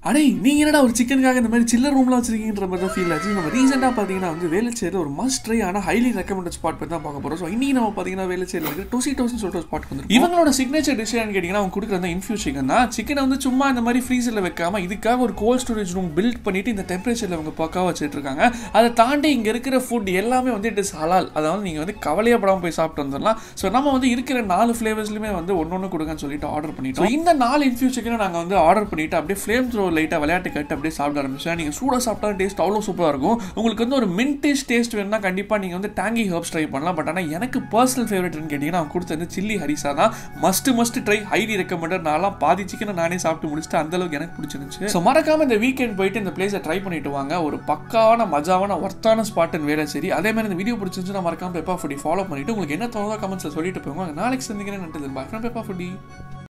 அடே நீங்க என்னடா ஒரு சிக்கனுக்காக இந்த மாதிரி சில்லர் ரூம்ல வச்சிருக்கீங்கன்ற மாதிரி தான் ஃபீல் ஆச்சு. நம்ம ரீசெண்டா பாத்தீங்கன்னா வந்து வேலச்சேரியில் ஒரு மஸ்ட் ட்ரை ஆனா ஹைலி ரெக்கமெண்டட் ஸ்பாட் பத்தி தான் பார்க்க போறோம். ஸோ இன்னைக்கு நம்ம பாத்தீங்கன்னா வேலச்சேரியில் இருக்கிற டொசிட்டோஸ்னு சொல்லிட்டு ஒரு ஸ்பாட் வந்து இவங்களோட சிக்னேச்சர் டிஷ் கேட்டீங்கன்னா அவங்க கொடுக்குற அந்த இன்ஃபியூஸ் சிக்கன் தான். சிக்கனை வந்து சும்மா இந்த மாதிரி ஃப்ரீசர்ல வைக்காம இதுக்காக ஒரு கோல்ட் ஸ்டோரேஜ் ரூம் பில்ட் பண்ணிட்டு இந்த டெம்பரேச்சர்ல அவங்க பக்காவா வச்சுட்டு இருக்காங்க. அதை தாண்டி இங்க இருக்கிற ஃபுட் எல்லாமே வந்து இட் இஸ் ஹலால். அதாவது நீங்க வந்து கவலையே படாம போய் சாப்பிட்டு வந்துடலாம். ஸோ நம்ம வந்து இருக்கிற 4 ஃபிளேவர்ஸ்லுமே வந்து ஒன்னொன்னு கொடுங்கன்னு சொல்லிட்டு ஆர்டர் பண்ணிட்டோம். இந்த 4 இன்ஃபியூஸ் சிக்கனை நாங்க வந்து ஆர்டர் பண்ணிட்டு அப்படியே ஃப்ளேம் த்ரோ லைட்டா விளையாட்டு கட்டு அப்படியே சாப்பிட ஆரம்பிச்சா. நீங்க சூடா சாப்பிட்டா டேஸ்ட் அவ்வளோ சூப்பரா இருக்கும். உங்களுக்கு வந்து ஒரு மின்டிஷ் டேஸ்ட் வேணும்னா கண்டிப்பா நீங்க வந்து டாங்கி ஹர்ப்ஸ் ட்ரை பண்ணலாம். பட் ஆனா எனக்கு பர்சனல் ஃபேவரட்னு கேட்டீங்கன்னா அவங்க கொடுத்த சில்லி ஹரிசா தான் மஸ்ட் ட்ரை, ஹைலி ரெக்கமெண்டட். நான்லாம் பாதி சிக்கனை நானே சாப்பிட்டு முடிச்சுட்டு அந்த அளவுக்கு எனக்கு பிடிச்சிருந்துச்சு. ஸோ மறக்காம இந்த வீக்கெண்ட் போயிட்டு இந்த பிளேஸை ட்ரை பண்ணிட்டு வாங்க. ஒரு பக்காவான மஜாவான ஒர்த்தான ஸ்பாட் வேலச்சேரி. அதே மாதிரி இந்த வீடியோ பிடிச்சிருந்துச்சுன்னா மறக்காம பெப்பா ஃபுடி ஃபாலோ பண்ணிட்டு உங்களுக்கு என்ன தோணுதோ கமெண்ட்ஸ்ல சொல்லிட்டு போங்க. நாளைக்கு சந்திக்கிறேன். நன்றி. Bye from Peppa foodie.